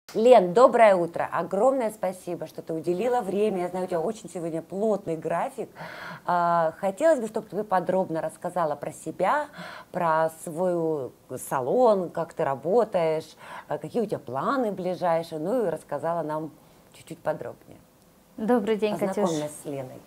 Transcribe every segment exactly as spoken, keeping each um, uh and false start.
Лен, доброе утро. Огромное спасибо, что ты уделила время. Я знаю, у тебя очень сегодня плотный график. Хотелось бы, чтобы ты подробно рассказала про себя, про свой салон, как ты работаешь, какие у тебя планы ближайшие, ну и рассказала нам чуть-чуть подробнее. Добрый день, Катюш. Познакомь нас с Леной.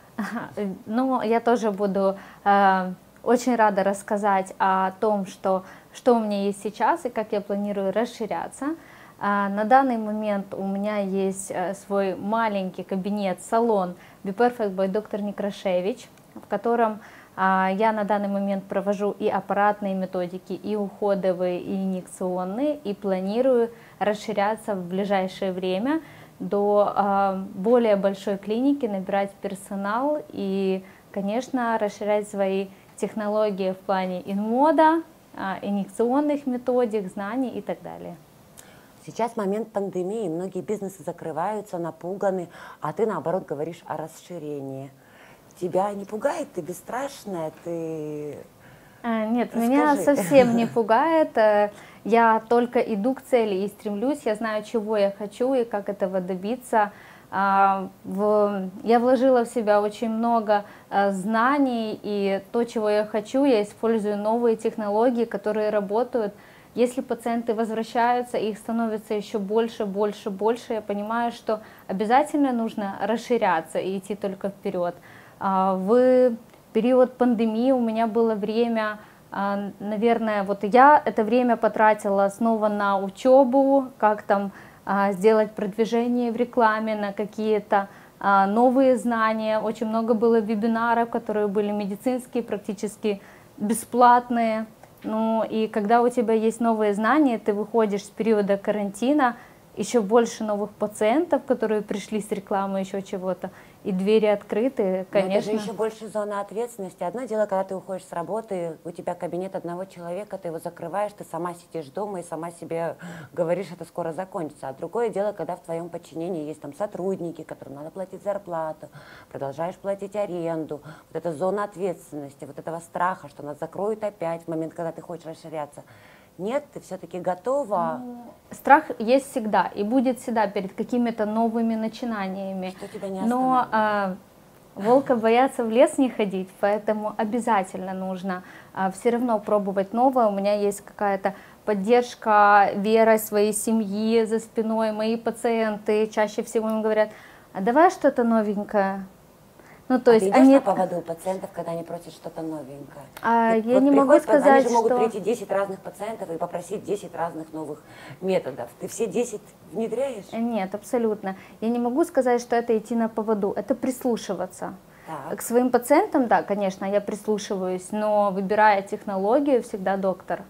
Ну, я тоже буду э, очень рада рассказать о том, что, что у меня есть сейчас и как я планирую расширяться. А на данный момент у меня есть свой маленький кабинет, салон Be Perfect by доктор Некрашевич, в котором а, я на данный момент провожу и аппаратные методики, и уходовые, и инъекционные, и планирую расширяться в ближайшее время до а, более большой клиники, набирать персонал и, конечно, расширять свои технологии в плане инмода, а, инъекционных методик, знаний и так далее. Сейчас момент пандемии, многие бизнесы закрываются, напуганы, а ты, наоборот, говоришь о расширении. Тебя не пугает? Ты бесстрашная? Ты... Нет, Расскажи. Меня совсем не пугает. Я только иду к цели и стремлюсь. Я знаю, чего я хочу и как этого добиться. Я вложила в себя очень много знаний, и то, чего я хочу, я использую новые технологии, которые работают. Если пациенты возвращаются, их становится еще больше, больше, больше, я понимаю, что обязательно нужно расширяться и идти только вперед. В период пандемии у меня было время, наверное, вот я это время потратила снова на учебу, как там сделать продвижение в рекламе, на какие-то новые знания. Очень много было вебинаров, которые были медицинские, практически бесплатные. Ну и когда у тебя есть новые знания, ты выходишь с периода карантина, еще больше новых пациентов, которые пришли с рекламы, еще чего-то, и двери открыты, конечно. Но это же еще больше зона ответственности. Одно дело, когда ты уходишь с работы, у тебя кабинет одного человека, ты его закрываешь, ты сама сидишь дома и сама себе говоришь, это скоро закончится. А другое дело, когда в твоем подчинении есть там сотрудники, которым надо платить зарплату, продолжаешь платить аренду. Вот эта зона ответственности, вот этого страха, что нас закроют опять в момент, когда ты хочешь расширяться. Нет, ты все-таки готова? Страх есть всегда и будет всегда перед какими-то новыми начинаниями. Что тебя не Но а, волка боятся в лес не ходить, поэтому обязательно нужно а, все равно пробовать новое. У меня есть какая-то поддержка, вера своей семьи за спиной. Мои пациенты чаще всего им говорят, а давай что-то новенькое. Ну, то а есть ты идешь они... на поводу у пациентов, когда они просят что-то новенькое? А, я вот не могу сказать, они же что... могут прийти десять разных пациентов и попросить десять разных новых методов. Ты все десять внедряешь? Нет, абсолютно. Я не могу сказать, что это идти на поводу, это прислушиваться. Так. К своим пациентам, да, конечно, я прислушиваюсь, но выбирая технологию, всегда доктор.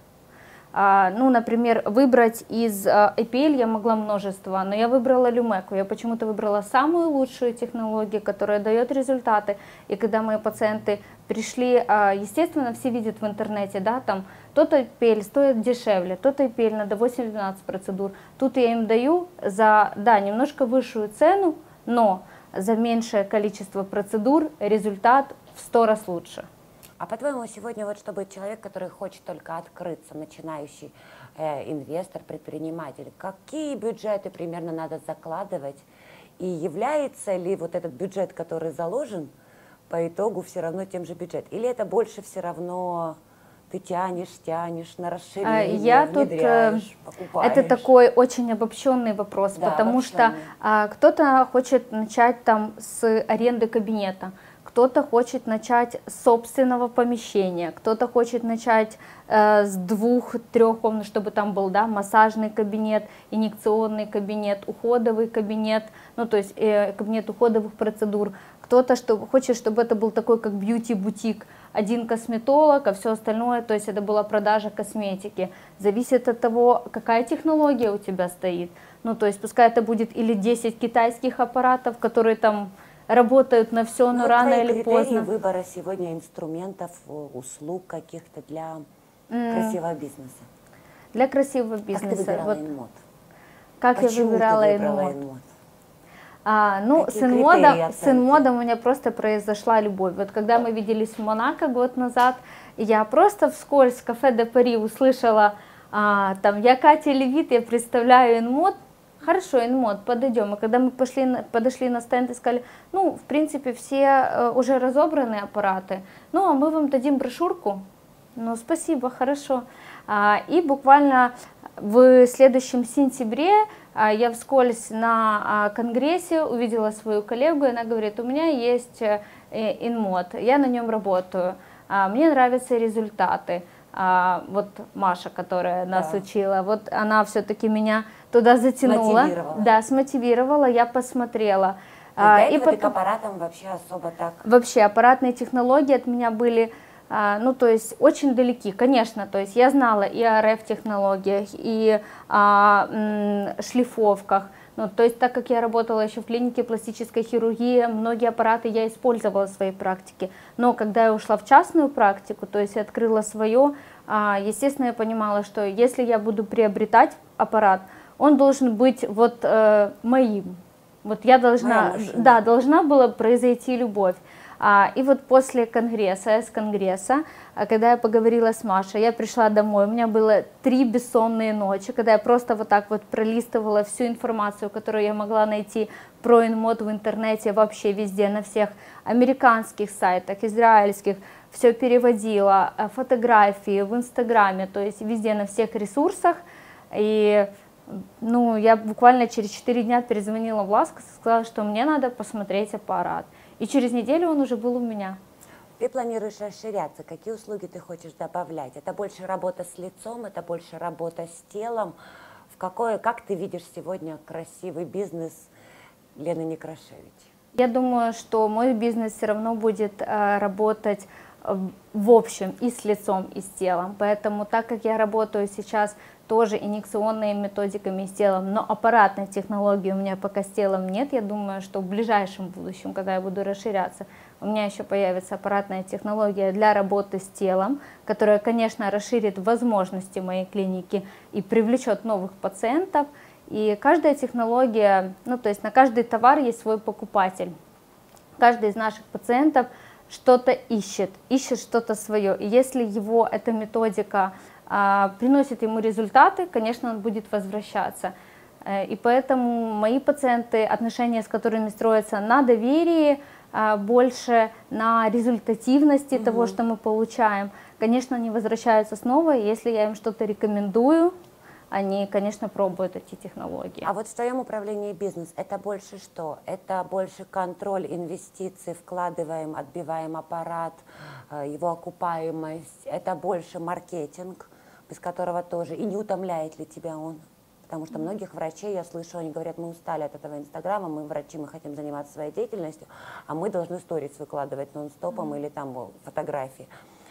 А, ну, например, выбрать из а, и пи эл я могла множество, но я выбрала Люмеку. Я почему-то выбрала самую лучшую технологию, которая дает результаты. И когда мои пациенты пришли, а, естественно, все видят в интернете, да, там тот и пи эл стоит дешевле, тот и пи эл надо восемь-двенадцать процедур. Тут я им даю за, да, немножко высшую цену, но за меньшее количество процедур результат в сто раз лучше. А по-твоему, сегодня вот чтобы человек, который хочет только открыться, начинающий э, инвестор, предприниматель, какие бюджеты примерно надо закладывать? И является ли вот этот бюджет, который заложен, по итогу все равно тем же бюджет? Или это больше все равно ты тянешь, тянешь на расширение, Я внедряешь, тут, покупаешь? Это такой очень обобщенный вопрос, да, потому что а, кто-то хочет начать там с аренды кабинета, кто-то хочет начать с собственного помещения, кто-то хочет начать э, с двух-трех комнат, чтобы там был, да, массажный кабинет, инъекционный кабинет, уходовый кабинет, ну то есть э, кабинет уходовых процедур. Кто-то что, хочет, чтобы это был такой как бьюти-бутик, один косметолог, а все остальное, то есть это была продажа косметики. Зависит от того, какая технология у тебя стоит. Ну то есть пускай это будет или десять китайских аппаратов, которые там работают на все, но, но рано или поздно. Выбора сегодня инструментов, услуг каких-то для mm. красивого бизнеса. Для красивого бизнеса. Как ты выбирала вот. инмод? Как Почему я выбирала ты выбрала инмод? инмод? А, ну, с инмодом, с инмодом у меня просто произошла любовь. Вот когда мы виделись в Монако год назад, я просто вскользь в кафе де Пари услышала, а, там, я Катя Левит, я представляю инмод, Хорошо, InMode, подойдем. И когда мы пошли, на- подошли на стенд и сказали, ну, в принципе, все э, уже разобраны аппараты, ну, а мы вам дадим брошюрку. Ну, спасибо, хорошо. А, и буквально в следующем сентябре а, я вскользь на а, конгрессе увидела свою коллегу, и она говорит, у меня есть э, InMode, я на нем работаю, а, мне нравятся результаты. А, вот Маша, которая нас Да. учила, вот она все-таки меня туда затянула, Смотивировала. да, смотивировала, я посмотрела. И А, до и этого ты к потом аппаратам вообще особо так... вообще аппаратные технологии от меня были, а, ну то есть очень далеки, конечно, то есть я знала и о эр эф-технологиях, и о м, шлифовках. Ну, то есть, так как я работала еще в клинике пластической хирургии, многие аппараты я использовала в своей практике. Но когда я ушла в частную практику, то есть открыла свое, естественно, я понимала, что если я буду приобретать аппарат, он должен быть вот э, моим. Вот я должна, да, должна была произойти любовь. А, и вот после конгресса, с конгресса, когда я поговорила с Машей, я пришла домой, у меня было три бессонные ночи, когда я просто вот так вот пролистывала всю информацию, которую я могла найти про InMode в интернете, вообще везде, на всех американских сайтах, израильских, все переводила, фотографии в Инстаграме, то есть везде на всех ресурсах. И ну, я буквально через четыре дня перезвонила Власку, сказала, что мне надо посмотреть аппарат. И через неделю он уже был у меня. Ты планируешь расширяться? Какие услуги ты хочешь добавлять? Это больше работа с лицом, это больше работа с телом? В какое, как ты видишь сегодня красивый бизнес Лены Некрашевич? Я думаю, что мой бизнес все равно будет э, работать в общем и с лицом, и с телом. Поэтому, так как я работаю сейчас тоже инъекционными методиками с телом, но аппаратной технологии у меня пока с телом нет, я думаю, что в ближайшем будущем, когда я буду расширяться, у меня еще появится аппаратная технология для работы с телом, которая, конечно, расширит возможности моей клиники и привлечет новых пациентов. И каждая технология, ну то есть на каждый товар есть свой покупатель. Каждый из наших пациентов что-то ищет, ищет что-то свое. И если его эта методика а, приносит ему результаты, конечно, он будет возвращаться. И поэтому мои пациенты, отношения с которыми строятся на доверии, а, больше на результативности mm-hmm. того, что мы получаем, конечно, они возвращаются снова, если я им что-то рекомендую, они, конечно, пробуют эти технологии. А вот в твоем управлении бизнес это больше что? Это больше контроль инвестиций, вкладываем, отбиваем аппарат, его окупаемость. Это больше маркетинг, без которого тоже. И не утомляет ли тебя он? Потому что многих врачей, я слышу, они говорят, мы устали от этого Инстаграма, мы врачи, мы хотим заниматься своей деятельностью, а мы должны сторис выкладывать нон-стопом mm-hmm. или там фотографии.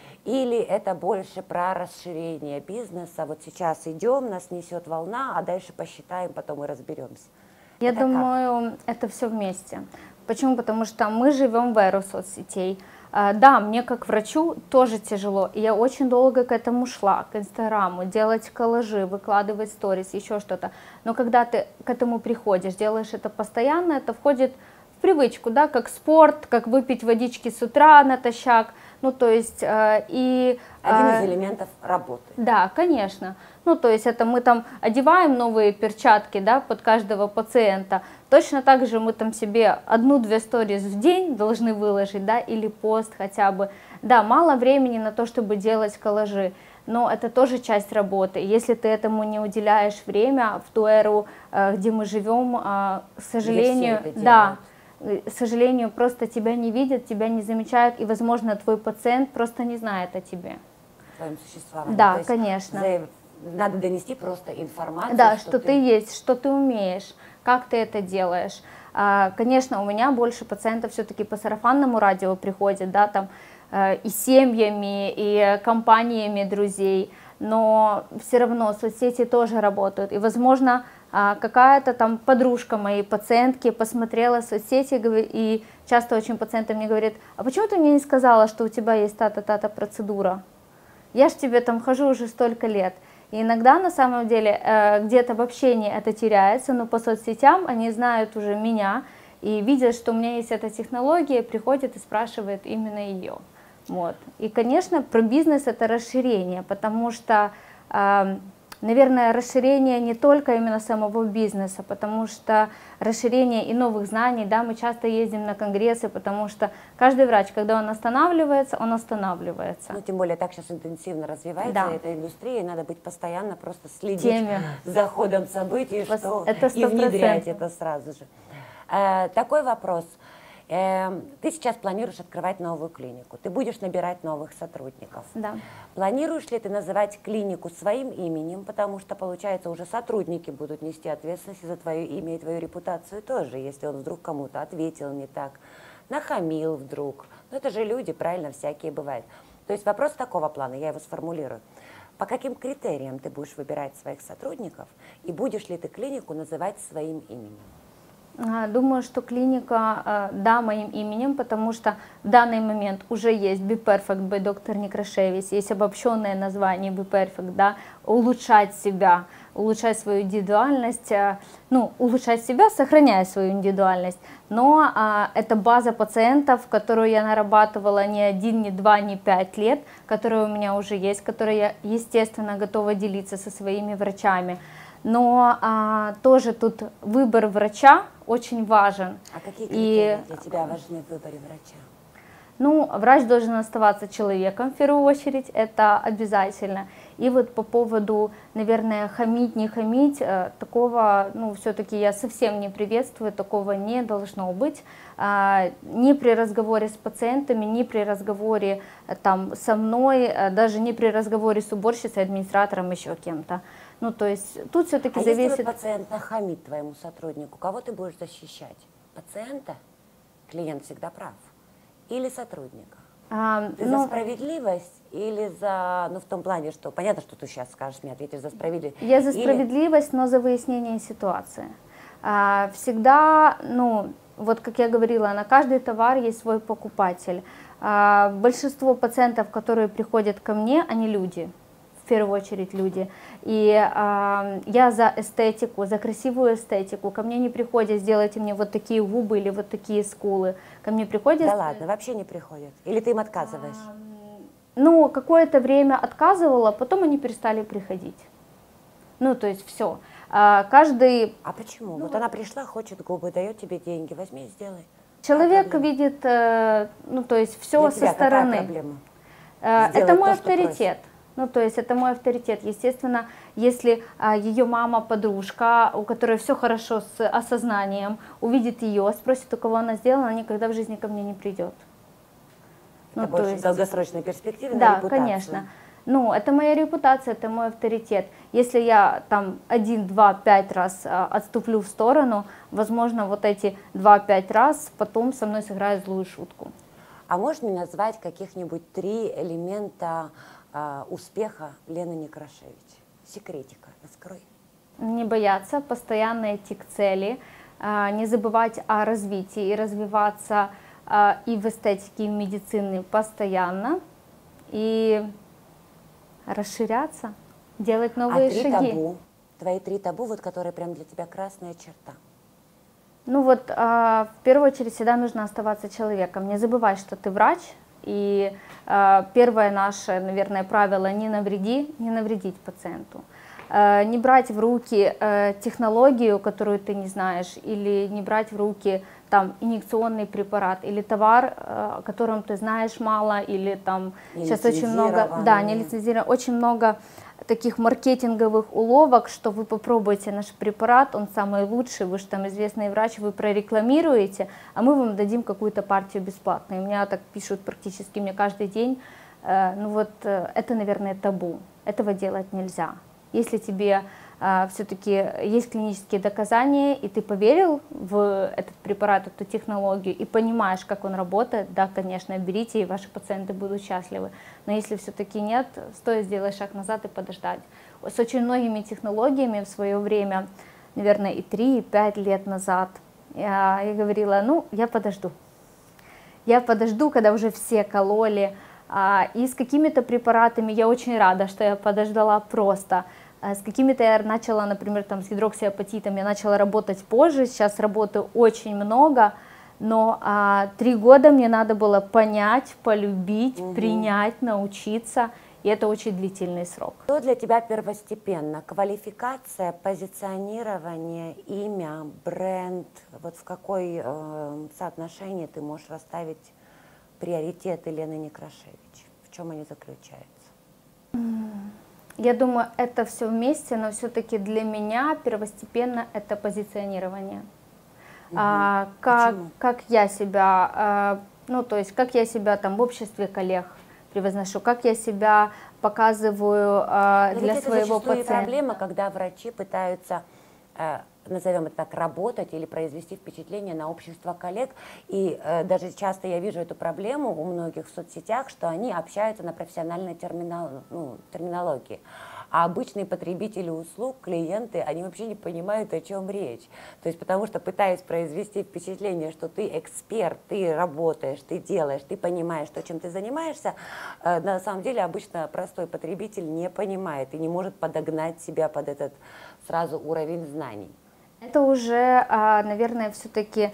Или это больше про расширение бизнеса, вот сейчас идем, нас несет волна, а дальше посчитаем, потом и разберемся. Я это думаю, как? Это все вместе. Почему? Потому что мы живем в эру соцсетей. Да, мне как врачу тоже тяжело, и я очень долго к этому шла, к Инстаграму, делать коллажи, выкладывать сторис, еще что-то. Но когда ты к этому приходишь, делаешь это постоянно, это входит в привычку, да, как спорт, как выпить водички с утра натощак. Ну, то есть, э, и... Один э, из элементов работы. Да, конечно. Ну, то есть, это мы там одеваем новые перчатки, да, под каждого пациента. Точно так же мы там себе одну-две сторис в день должны выложить, да, или пост хотя бы. Да, мало времени на то, чтобы делать коллажи, но это тоже часть работы. Если ты этому не уделяешь время в ту эру, э, где мы живем, э, к сожалению, да, к сожалению, просто тебя не видят, тебя не замечают, и, возможно, твой пациент просто не знает о тебе. Твоем существовании. Да, То есть конечно. Надо донести просто информацию. Да, что, что ты... ты есть, что ты умеешь, как ты это делаешь. А, конечно, у меня больше пациентов все-таки по сарафанному радио приходят, да, там, э, и семьями, и компаниями друзей, но все равно соцсети тоже работают, и, возможно, какая-то там подружка моей пациентки посмотрела соцсети, и часто очень пациенты мне говорят, а почему ты мне не сказала, что у тебя есть та-та-та-та процедура? Я ж тебе там хожу уже столько лет. И иногда на самом деле где-то в общении это теряется, но по соцсетям они знают уже меня и видят, что у меня есть эта технология, приходят и спрашивают именно ее. Вот. И, конечно, про бизнес это расширение, потому что наверное, расширение не только именно самого бизнеса, потому что расширение и новых знаний, да, мы часто ездим на конгрессы, потому что каждый врач, когда он останавливается, он останавливается. Ну, тем более так сейчас интенсивно развивается Да. эта индустрия, и надо быть постоянно просто следить Теме. за ходом событий, Вас- что это и внедрять сто процентов. это сразу же. Э, такой вопрос. Э, ты сейчас планируешь открывать новую клинику, ты будешь набирать новых сотрудников. Да. Планируешь ли ты называть клинику своим именем, потому что, получается, уже сотрудники будут нести ответственность за твое имя и твою репутацию тоже, если он вдруг кому-то ответил не так, нахамил вдруг. Ну, это же люди, правильно, всякие бывают. То есть вопрос такого плана, я его сформулирую. По каким критериям ты будешь выбирать своих сотрудников, и будешь ли ты клинику называть своим именем? А, Думаю, что клиника, а, да, моим именем, потому что в данный момент уже есть Be Perfect by доктор Некрашевич, есть обобщенное название Be Perfect, да, улучшать себя, улучшать свою индивидуальность, а, ну, улучшать себя, сохраняя свою индивидуальность, но а, это база пациентов, которую я нарабатывала не один, не два, не пять лет, которая у меня уже есть, которой я, естественно, готова делиться со своими врачами. Но а, тоже тут выбор врача очень важен. А какие И, критерии для тебя важны в выборе врача? ну, врач должен оставаться человеком в первую очередь, это обязательно. И вот по поводу, наверное, хамить, не хамить, э, такого, ну, все-таки я совсем не приветствую, такого не должно быть. А, ни при разговоре с пациентами, ни при разговоре э, там, со мной, э, даже не при разговоре с уборщицей, администратором, еще кем-то. Ну, то есть тут все-таки А зависит... если пациент нахамит твоему сотруднику, кого ты будешь защищать? Пациента? Клиент всегда прав. Или сотрудника? А, Ты ну, за справедливость или за, ну в том плане, что понятно, что ты сейчас скажешь мне, ответишь за справедливость. Я за Или- справедливость, но за выяснение ситуации. А, Всегда, ну, вот как я говорила, на каждый товар есть свой покупатель. А, Большинство пациентов, которые приходят ко мне, они люди, в первую очередь люди. И а, я за эстетику, за красивую эстетику. Ко мне не приходят, сделайте мне вот такие губы или вот такие скулы. Ко мне приходят... Да ладно, вообще не приходят? Или ты им отказываешь? Ну, какое-то время отказывала, потом они перестали приходить. Ну, то есть все. Каждый А почему? Вот она пришла, хочет губы, дает тебе деньги, возьми и сделай. человек проблема? видит, э, ну, то есть все Для со тебя какая стороны. проблема? Э, Сделать Это мой то, что авторитет. Ну, то есть это мой авторитет. Естественно, если а, ее мама, подружка, у которой все хорошо с осознанием, увидит ее, спросит, у кого она сделана, она никогда в жизни ко мне не придет. Это Ну, то больше есть- в долгосрочной перспективе на Да, репутацию. конечно. Ну, это моя репутация, это мой авторитет. Если я там один, два, пять раз а, отступлю в сторону, возможно, вот эти два-пять раз потом со мной сыграют злую шутку. А можешь мне назвать каких-нибудь три элемента а, успеха Лены Некрашевич? Секретика, раскрой. Не бояться, постоянно идти к цели, а, не забывать о развитии и развиваться а, и в эстетике, и в медицине постоянно, и расширяться, делать новые а три шаги. табу? Твои три табу, вот которые прям для тебя красная черта. Ну вот, а, в первую очередь всегда нужно оставаться человеком, не забывай, что ты врач, и а, первое наше, наверное, правило — не навреди, не навредить пациенту. А, не брать в руки а, технологию, которую ты не знаешь, или не брать в руки там инъекционный препарат, или товар, а, о котором ты знаешь мало, или там сейчас очень много, да, не лицензировано, очень много таких маркетинговых уловок, что вы попробуйте наш препарат, он самый лучший, вы же там известный врач, вы прорекламируете, а мы вам дадим какую-то партию бесплатно. И меня так пишут практически мне каждый день. Э, ну вот э, это, наверное, табу, этого делать нельзя. Если тебе э, все-таки есть клинические доказания, и ты поверил в этот препарат, эту технологию, и понимаешь, как он работает, да, конечно, берите, и ваши пациенты будут счастливы. Но если все-таки нет, стоит сделать шаг назад и подождать. С очень многими технологиями в свое время, наверное, и три, и пять лет назад, я, я говорила, ну, я подожду. Я подожду, когда уже все кололи. А, и с какими-то препаратами я очень рада, что я подождала просто. А с какими-то я начала, например, там, с гидроксиапатитом, я начала работать позже, сейчас работаю очень много, но а, три года мне надо было понять, полюбить, угу. принять, научиться. и это очень длительный срок. Что для тебя первостепенно? Квалификация, позиционирование, имя, бренд? Вот в какой э, соотношении ты можешь расставить приоритеты Лены Некрашевич? В чем они заключаются? Я думаю, это все вместе, но все-таки для меня первостепенно это позиционирование. Угу. А, как, как я себя, а, ну то есть как я себя там в обществе коллег превозношу, как я себя показываю а, для это своего пациента. Проблема, когда врачи пытаются, э, назовем это так, работать или произвести впечатление на общество коллег. И э, даже часто я вижу эту проблему у многих в соцсетях, что они общаются на профессиональной терминал, ну, терминологии. А обычные потребители услуг, клиенты, они вообще не понимают, о чем речь. То есть потому что пытаясь произвести впечатление, что ты эксперт, ты работаешь, ты делаешь, ты понимаешь то, чем ты занимаешься, э, на самом деле обычно простой потребитель не понимает и не может подогнать себя под этот сразу уровень знаний. Это уже, наверное, все-таки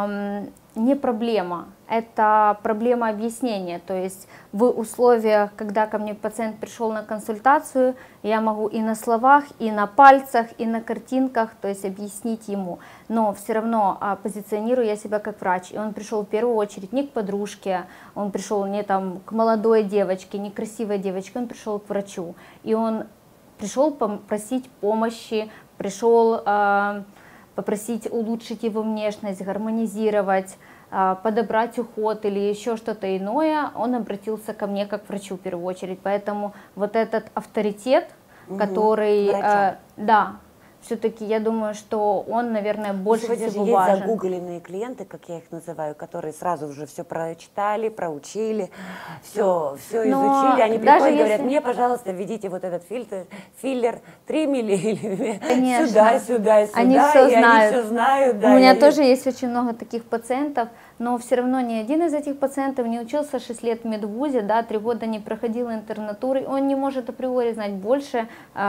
не проблема, это проблема объяснения. То есть в условиях, когда ко мне пациент пришел на консультацию, я могу и на словах, и на пальцах, и на картинках, то есть объяснить ему. Но все равно позиционирую я себя как врач. И он пришел в первую очередь не к подружке, он пришел не там к молодой девочке, не к красивой девочке, он пришел к врачу. И он пришел просить помощи, пришел э, попросить улучшить его внешность, гармонизировать, э, подобрать уход или еще что-то иное, он обратился ко мне как к врачу в первую очередь. Поэтому вот этот авторитет, угу, который, э, да, все-таки я думаю, что он, наверное, больше Сегодня всего же есть важен. загугленные клиенты, как я их называю, которые сразу уже все прочитали, проучили, все, все изучили. Они приходят и говорят, если... мне, пожалуйста, введите вот этот фильтр, филлер три миллиметра, сюда, сюда, сюда, они все и знают. они все знают. Да, У меня я... тоже есть очень много таких пациентов, но все равно ни один из этих пациентов не учился шесть лет в медвузе, да, три года не проходил интернатуры, он не может априори знать больше,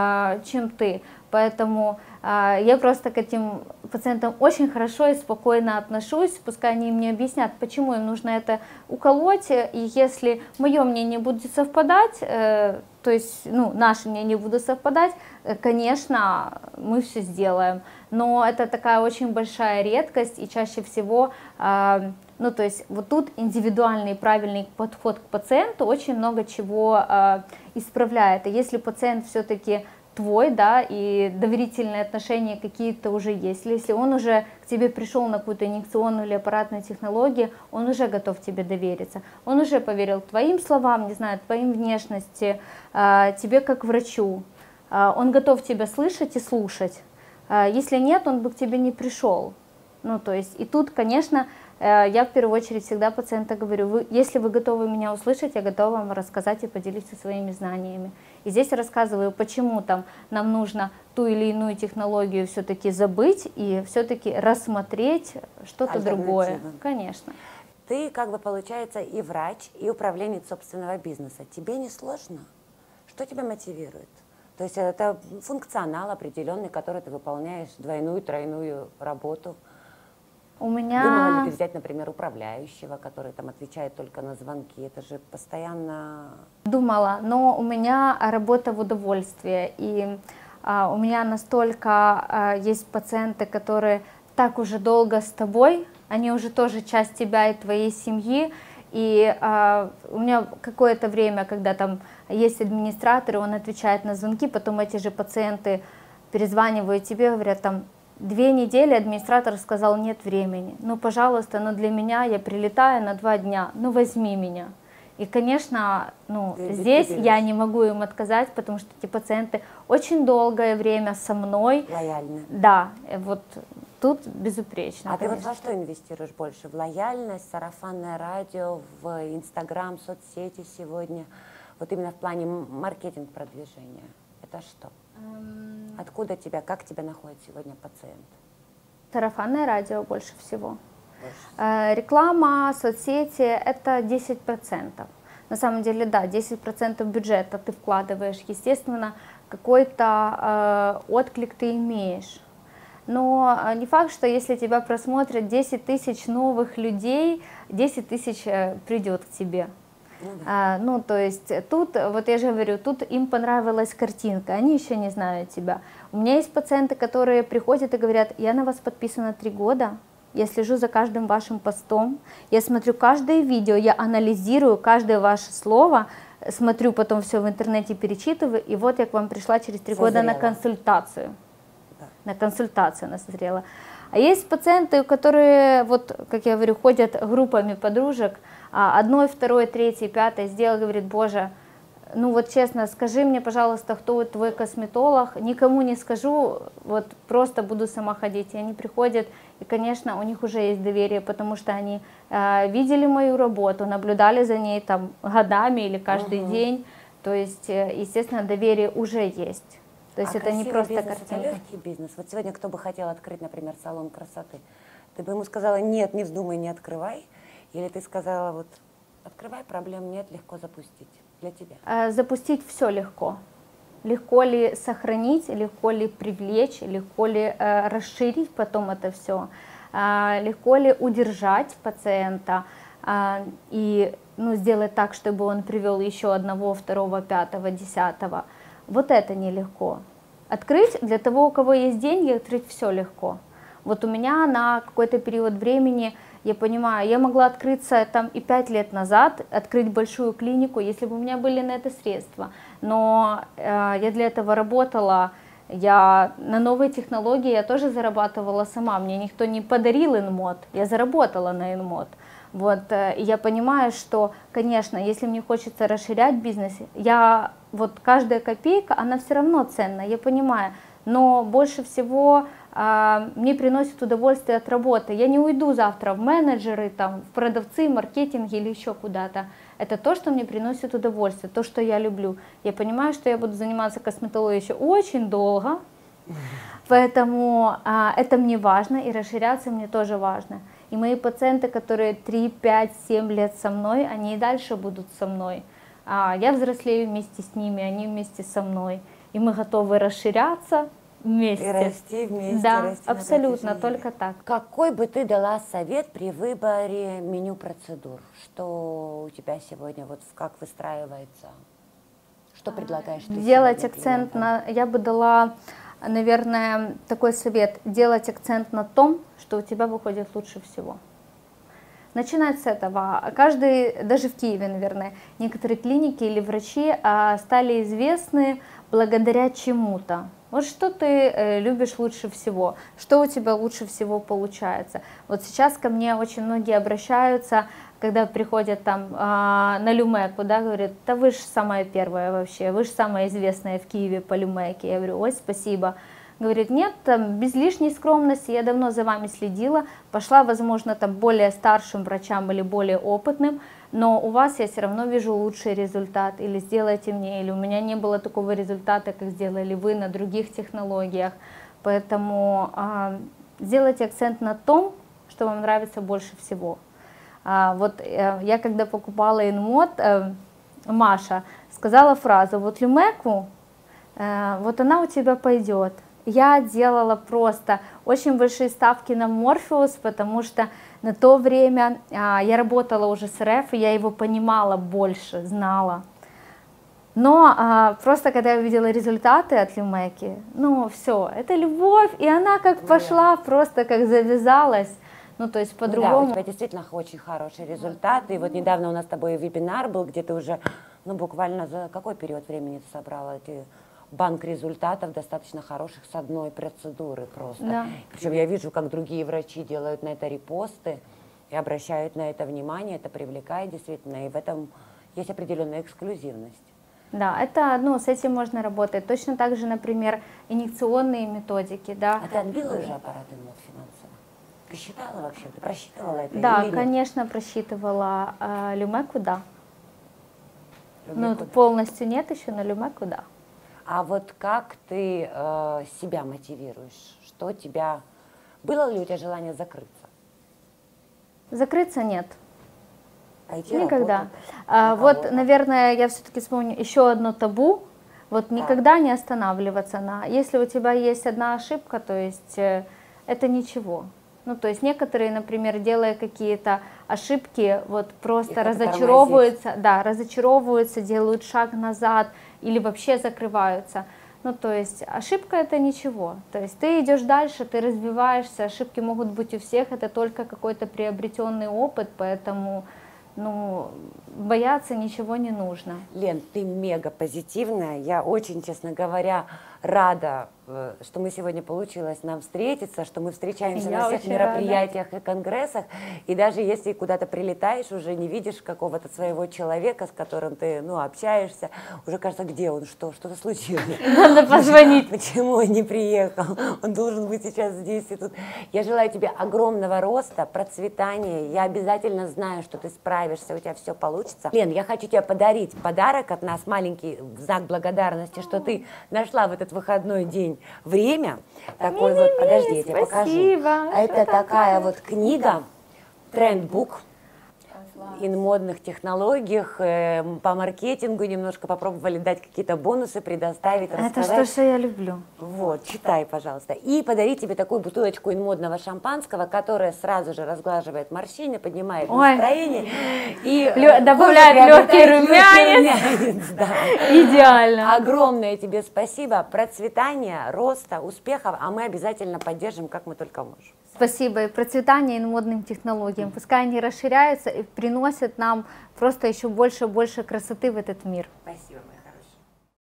чем ты. Поэтому э, я просто к этим пациентам очень хорошо и спокойно отношусь, пускай они мне объяснят, почему им нужно это уколоть, и если мое мнение будет совпадать, э, то есть ну, наши мнения будут совпадать, э, конечно, мы все сделаем. Но это такая очень большая редкость, и чаще всего, э, ну то есть вот тут индивидуальный правильный подход к пациенту очень много чего э, исправляет. И если пациент все-таки твой, да, и доверительные отношения какие-то уже есть. Если он уже к тебе пришел на какую-то инъекционную или аппаратную технологию, он уже готов тебе довериться. Он уже поверил твоим словам, не знаю, твоим внешности, тебе как врачу. Он готов тебя слышать и слушать. Если нет, он бы к тебе не пришел. Ну, то есть, и тут, конечно, я в первую очередь всегда пациента говорю, вы, если вы готовы меня услышать, я готова вам рассказать и поделиться своими знаниями. И здесь рассказываю, почему там нам нужно ту или иную технологию все-таки забыть и все-таки рассмотреть что-то другое. Конечно. Ты, как бы, получается, и врач, и управленец собственного бизнеса. Тебе не сложно? Что тебя мотивирует? То есть это функционал определенный, который ты выполняешь, двойную, тройную работу. У меня... Думала ли ты взять, например, управляющего, который там отвечает только на звонки? Это же постоянно... Думала, но у меня работа в удовольствие. И а, у меня настолько а, есть пациенты, которые так уже долго с тобой, они уже тоже часть тебя и твоей семьи. И а, у меня какое-то время, когда там есть администратор, он отвечает на звонки, потом эти же пациенты перезванивают тебе, говорят там, две недели администратор сказал, нет времени. Ну, пожалуйста, но для меня я прилетаю на два дня, ну, возьми меня. И, конечно, ну, ты, здесь ты я не могу им отказать, потому что эти пациенты очень долгое время со мной. Лояльны. Да, вот тут безупречно. А конечно. Ты вот во что инвестируешь больше? В лояльность, сарафанное радио, в Инстаграм, соцсети сегодня? Вот именно в плане маркетинг-продвижения. Это что? Откуда тебя, как тебя находит сегодня пациент? Сарафанное радио больше всего. Больше. Реклама, соцсети – это десять процентов. На самом деле, да, десять процентов бюджета ты вкладываешь. Естественно, какой-то э, отклик ты имеешь. Но не факт, что если тебя просмотрят десять тысяч новых людей, десять тысяч придет к тебе. Ну, да. а, ну, то есть тут, вот я же говорю, тут им понравилась картинка, они еще не знают тебя. У меня есть пациенты, которые приходят и говорят, я на вас подписана три года, я слежу за каждым вашим постом, я смотрю каждое видео, я анализирую каждое ваше слово, смотрю потом все в интернете, перечитываю, и вот я к вам пришла через три года на консультацию. Да. На консультацию она созрела. А есть пациенты, которые, вот, как я говорю, ходят группами подружек, одной, второй, третьей, пятой, сделал, говорит, боже, ну вот честно, скажи мне, пожалуйста, кто твой косметолог, никому не скажу, вот просто буду сама ходить. И они приходят, и, конечно, у них уже есть доверие, потому что они э, видели мою работу, наблюдали за ней там годами или каждый угу. день, то есть, э, естественно, доверие уже есть. То есть а это не просто бизнес, картинка. Это легкий бизнес. Вот сегодня кто бы хотел открыть, например, салон красоты, ты бы ему сказала, нет, не вздумай, не открывай, или ты сказала, вот, открывай, проблем нет, легко запустить для тебя? Запустить все легко. Легко ли сохранить, легко ли привлечь, легко ли э, расширить потом это все, э, легко ли удержать пациента э, и ну, сделать так, чтобы он привел еще одного, второго, пятого, десятого. Вот это нелегко. Открыть для того, у кого есть деньги, открыть все легко. Вот у меня на какой-то период времени, я понимаю, я могла открыться там и пять лет назад, открыть большую клинику, если бы у меня были на это средства. Но э, я для этого работала, я на новые технологии я тоже зарабатывала сама, мне никто не подарил InMode, я заработала на InMode. Вот, э, и я понимаю, что, конечно, если мне хочется расширять бизнес, я, вот каждая копейка, она все равно ценна, я понимаю, но больше всего э, мне приносит удовольствие от работы. Я не уйду завтра в менеджеры, там, в продавцы, маркетинг или еще куда-то. Это то, что мне приносит удовольствие, то, что я люблю. Я понимаю, что я буду заниматься косметологией еще очень долго, поэтому э, это мне важно, и расширяться мне тоже важно. И мои пациенты, которые три, пять, семь лет со мной, они и дальше будут со мной. А я взрослею вместе с ними, они вместе со мной. И мы готовы расширяться вместе. И расти вместе. Да, расти абсолютно, только так. Какой бы ты дала совет при выборе меню процедур? Что у тебя сегодня, вот как выстраивается? Что предлагаешь ты? Делать акцент на... Я бы дала, наверное, такой совет. Делать акцент на том, что у тебя выходит лучше всего. Начинать с этого. Каждый, даже в Киеве, наверное, некоторые клиники или врачи стали известны благодаря чему-то. Вот что ты любишь лучше всего, что у тебя лучше всего получается. Вот сейчас ко мне очень многие обращаются, когда приходят там на Люмеку, да, говорят, да вы же самая первая вообще, вы же самая известная в Киеве по Люмеке. Я говорю, ой, спасибо. Говорит, нет, там, без лишней скромности, я давно за вами следила, пошла, возможно, там, более старшим врачам или более опытным, но у вас я все равно вижу лучший результат, или сделайте мне, или у меня не было такого результата, как сделали вы на других технологиях. Поэтому а, сделайте акцент на том, что вам нравится больше всего. А, вот а, я когда покупала InMode, а, Маша сказала фразу, вот Люмеку, а, вот она у тебя пойдет. Я делала просто очень большие ставки на Morpheus, потому что на то время а, я работала уже с РФ, и я его понимала больше, знала. Но а, просто когда я увидела результаты от Люмеки, ну все, это любовь, и она как пошла, просто как завязалась. Ну, то есть по-другому. Ну, да, у тебя действительно очень хорошие результаты. И вот недавно у нас с тобой вебинар был, где ты уже, ну, буквально за какой период времени ты собрала эти... банк результатов достаточно хороших с одной процедуры просто. Да. Причем я вижу, как другие врачи делают на это репосты и обращают на это внимание, это привлекает действительно, и в этом есть определенная эксклюзивность. Да, это, ну, с этим можно работать. Точно так же, например, инъекционные методики, да. А ты отбила уже аппарат InMode финансово? Ты считала вообще, ты просчитывала это? Да, или конечно, просчитывала. А, Люмеку, да. Люмеку, ну, да. Полностью нет еще, но Люмеку, да. А вот как ты э, себя мотивируешь? Что тебя... Было ли у тебя желание закрыться? Закрыться нет. Пойти никогда. А, вот, наверное, я все-таки вспомню еще одно табу. Вот да. Никогда не останавливаться на... Если у тебя есть одна ошибка, то есть э, это ничего. Ну, то есть некоторые, например, делая какие-то ошибки, вот просто Их это разочаровываются, да, разочаровываются, делают шаг назад или вообще закрываются. Ну, то есть ошибка это ничего. То есть ты идешь дальше, ты развиваешься, ошибки могут быть у всех, это только какой-то приобретенный опыт, поэтому, ну, бояться ничего не нужно. Лен, ты мега позитивная. Я очень, честно говоря, рада, что мы сегодня получилось нам встретиться, что мы встречаемся Я на всех очень мероприятиях рада. И конгрессах. И даже если куда-то прилетаешь, уже не видишь какого-то своего человека, с которым ты, ну, общаешься, уже кажется, где он, что, что-то случилось. Надо позвонить. Почему он не приехал? Он должен быть сейчас здесь и тут. Я желаю тебе огромного роста, процветания. Я обязательно знаю, что ты справишься, у тебя все получится. Лен, я хочу тебе подарить подарок от нас, маленький знак благодарности, что ты нашла в этот выходной день время. Такой вот, подожди, я тебе покажу. Это такая вот книга, трендбук. И на модных технологиях, э, по маркетингу немножко попробовали дать какие-то бонусы, предоставить, рассказать. Это что, что я люблю. Вот, читай, пожалуйста. И подарить тебе такую бутылочку инмодного шампанского, которая сразу же разглаживает морщины, поднимает Ой. настроение. И Лё, добавляет легкий румянец. румянец да. Идеально. Огромное тебе спасибо, процветания, роста, успехов, а мы обязательно поддержим, как мы только можем. Спасибо. И процветание и модным технологиям. Пускай они расширяются и приносят нам просто еще больше и больше красоты в этот мир. Спасибо.